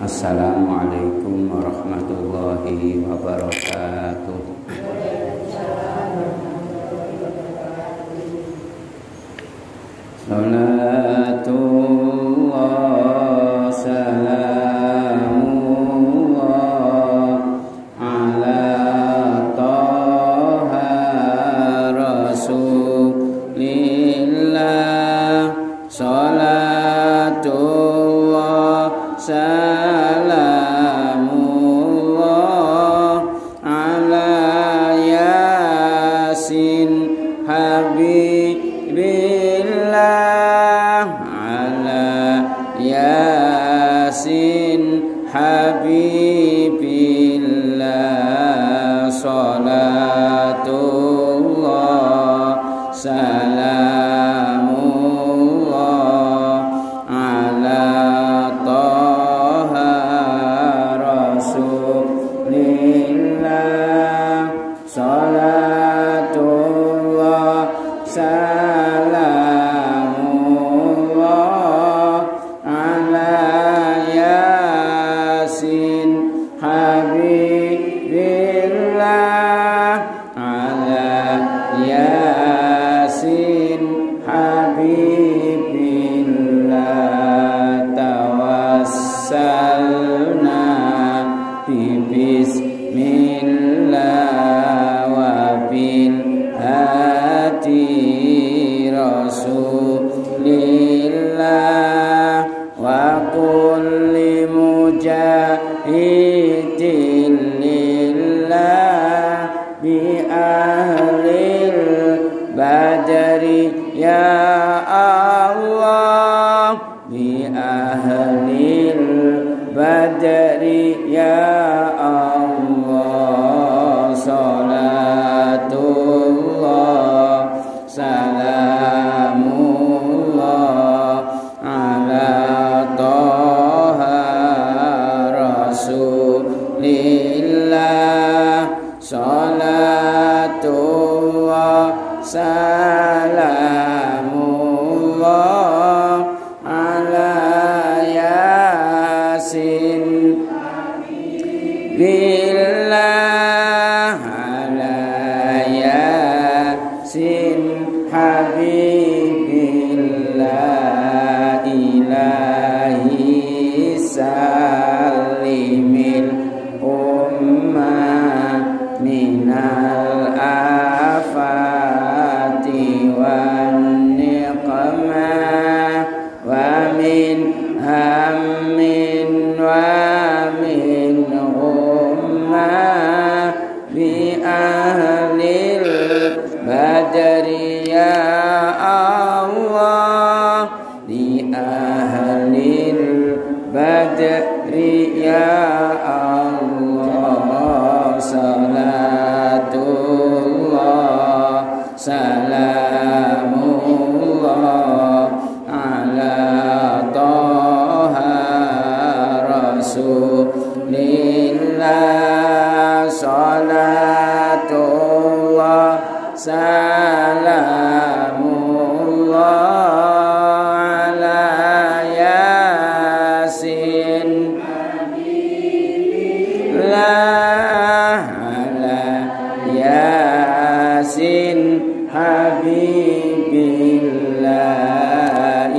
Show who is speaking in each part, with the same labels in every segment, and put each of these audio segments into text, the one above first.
Speaker 1: Assalamualaikum warahmatullahi wabarakatuh. Salatullah salamullah ala Taha Rasulillah. Salatullah salamullah ala Yasin Habibillah, ala Yasin Habibillah. Salatullah salamullah ala Taha Rasulillah. Salatullah salamullah ala Yasin Habibillah, ala Yasin Habibillah. Tawassalna bismillah wa bil hati Rasulillah wa kulli mujahidin lillah bi ahlil badri ya Allah, bi ahlil badri ya Allah. Salatullah salamullah ala Taha Rasulillah. Salatullah salamullah ala Yasin billah, ala Yasin Habibillah. Ilahi salimil ummah minal afati wan niqmah wa min hammin wa min ghummah bi ahlil badri ya Allah, bi ahlil badri ya Allah. Salatullah salamullah ala Taha Rasulillah. Salatullah salamullah ala Yasin Habibillah, ala Yasin Habibillah.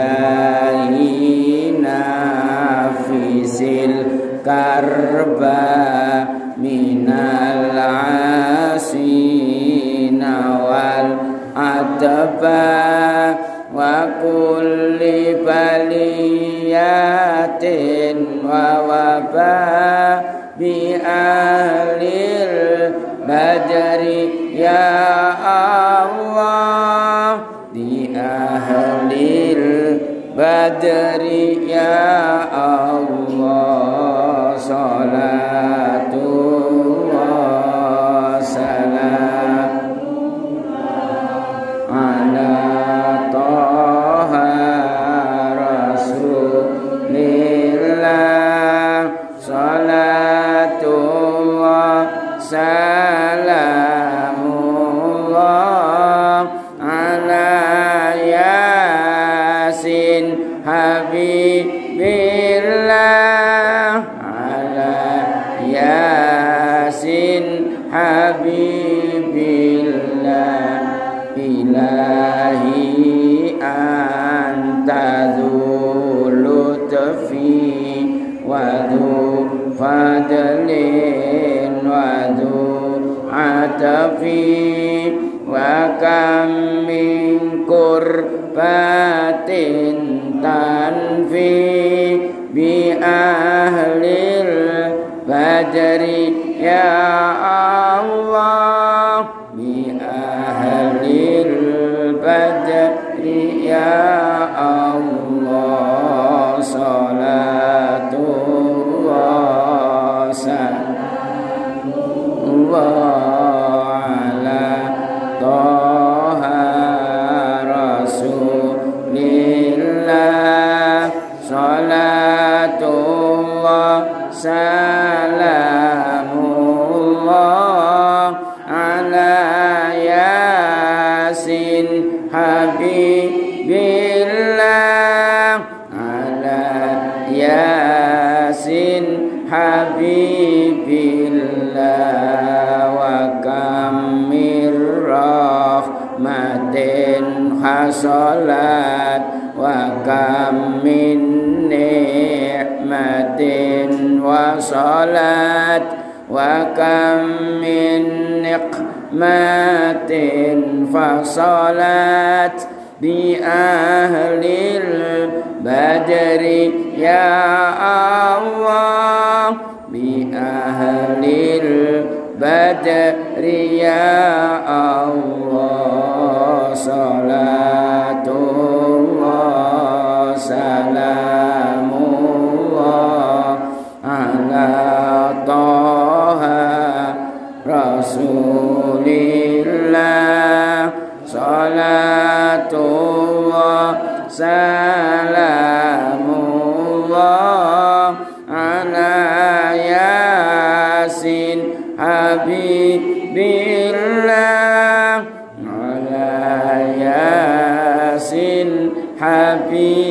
Speaker 1: Ilahi nafisil karba minal asina wal adaba wa kulli baliyatin wa waba bi ahlil badri ya Allah, bi ahlil badri ya Allah. Salatullah salam ala Taha Rasulillah. Salatullah salamullah ala Yasin Habib habibillah ala yasin habibillah ilahi anta dzulutfi wa dzu fadlin wa dzu atafi wa kam min kurbatin tanfi bi ahlil badri ya Allah bi ahlil badri ya Allah salatullah salamullah ala Toha Rasulillah salatullah salamullah ala yasin habibillah ala yasin habibillah wa kam mir rahmatin hasalat wa kam min ni'matin wasalat wa kam min niqmatin fasalat bi ahlil badri ya Allah bi ahlil badri ya Allah salatullah salamullah ala Toha Rasulillah salatullah salamullah ala yasin habibillah ala yasin habibillah